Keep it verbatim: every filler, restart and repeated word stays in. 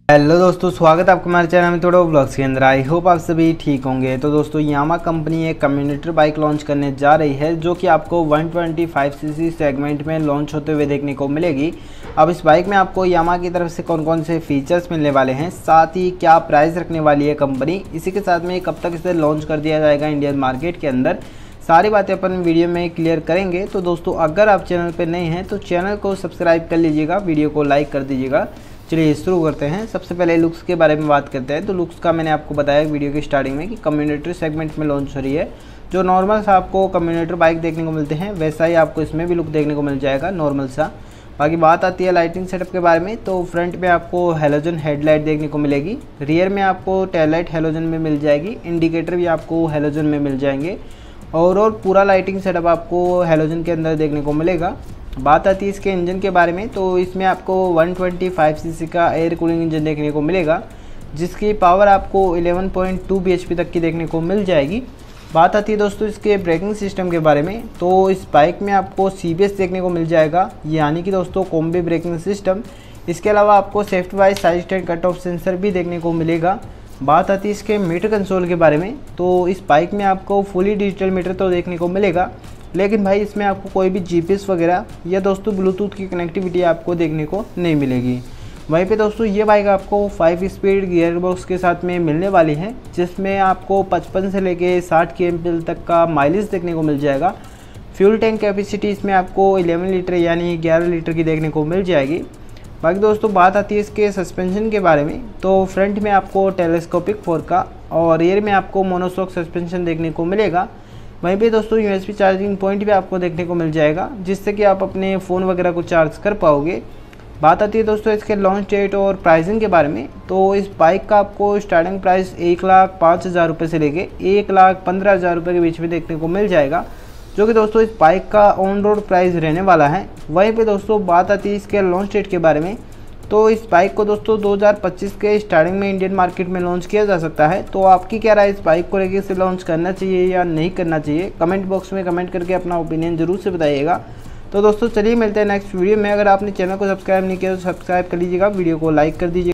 Hello दोस्तों, स्वागत है आपका हमारे चैनल में थोड़ा व्लॉग्स के अंदर। आई होप आप सभी ठीक होंगे। तो दोस्तों यामा कंपनी एक कम्यूटेटर बाइक लॉन्च करने जा रही है जो कि आपको one twenty five cc segment में लॉन्च होते हुए देखने को मिलेगी। अब इस बाइक में आपको यामा की तरफ से कौन कौन से फीचर्स मिलने वाले हैं, साथ ही क्या प्राइस रखने वाली है कंपनी, इसी के साथ में कब तक इसे लॉन्च कर दिया जाएगा इंडियन मार्केट के अंदर, सारी बातें अपन वीडियो में क्लियर करेंगे। तो दोस्तों अगर आप चैनल पर नए हैं तो चैनल को सब्सक्राइब कर लीजिएगा, वीडियो को लाइक कर दीजिएगा। चलिए शुरू करते हैं। सबसे पहले लुक्स के बारे में बात करते हैं। तो लुक्स का मैंने आपको बताया वीडियो की स्टार्टिंग में कि कम्यूटेटर सेगमेंट में लॉन्च हो रही है। जो नॉर्मल सा आपको कम्यूटेटर बाइक देखने को मिलते हैं वैसा ही आपको इसमें भी लुक देखने को मिल जाएगा, नॉर्मल सा। बाकी बात आती है लाइटिंग सेटअप के बारे में, तो फ्रंट में आपको हेलोजन हेडलाइट देखने को मिलेगी, रियर में आपको टेल लाइट हेलोजन में मिल जाएगी, इंडिकेटर भी आपको हेलोजन में मिल जाएंगे। ओवरऑल पूरा लाइटिंग सेटअप आपको हेलोजन के अंदर देखने को मिलेगा। बात आती है इसके इंजन के बारे में, तो इसमें आपको वन ट्वेंटी फाइव सीसी का एयर कूलिंग इंजन देखने को मिलेगा जिसकी पावर आपको इलेवन पॉइंट टू बीएचपी तक की देखने को मिल जाएगी। बात आती है दोस्तों इसके ब्रेकिंग सिस्टम के बारे में, तो इस बाइक में आपको सीबीएस देखने को मिल जाएगा, यानी कि दोस्तों कॉम्बी ब्रेकिंग सिस्टम। इसके अलावा आपको safety wise side stand cut off sensor भी देखने को मिलेगा। बात आती है इसके मीटर कंसोल के बारे में, तो इस बाइक में आपको फुली डिजिटल मीटर तो देखने को मिलेगा, लेकिन भाई इसमें आपको कोई भी जीपीएस वगैरह या दोस्तों ब्लूटूथ की कनेक्टिविटी आपको देखने को नहीं मिलेगी। वहीं पे दोस्तों ये बाइक आपको फाइव स्पीड गियर बॉक्स के साथ में मिलने वाली है, जिसमें आपको पचपन से लेके साठ के एम पी तक का माइलेज देखने को मिल जाएगा। फ्यूल टैंक कैपेसिटी इसमें आपको इलेवन लीटर यानी ग्यारह लीटर की देखने को मिल जाएगी। बाकी दोस्तों बात आती है इसके सस्पेंशन के बारे में, तो फ्रंट में आपको टेलीस्कोपिक फोर्क का और रियर में आपको मोनोशॉक सस्पेंशन देखने को मिलेगा। वहीं पे दोस्तों यूएसबी चार्जिंग पॉइंट भी आपको देखने को मिल जाएगा, जिससे कि आप अपने फ़ोन वगैरह को चार्ज कर पाओगे। बात आती है दोस्तों इसके लॉन्च डेट और प्राइसिंग के बारे में, तो इस बाइक का आपको स्टार्टिंग प्राइस एक लाख पाँच हज़ार रुपये से लेके एक लाख पंद्रह हज़ार रुपये के बीच में देखने को मिल जाएगा, जो कि दोस्तों इस बाइक का ऑन रोड प्राइस रहने वाला है। वहीं पे दोस्तों बात आती है इसके लॉन्च डेट के बारे में, तो इस बाइक को दोस्तों दो हज़ार पच्चीस के स्टार्टिंग में इंडियन मार्केट में लॉन्च किया जा सकता है। तो आपकी क्या राय इस बाइक को लेकर, इसे लॉन्च करना चाहिए या नहीं करना चाहिए, कमेंट बॉक्स में कमेंट करके अपना ओपिनियन जरूर से बताइएगा। तो दोस्तों चलिए मिलते हैं नेक्स्ट वीडियो में। अगर आपने चैनल को सब्सक्राइब नहीं किया तो सब्सक्राइब कर लीजिएगा, वीडियो को लाइक कर दीजिए।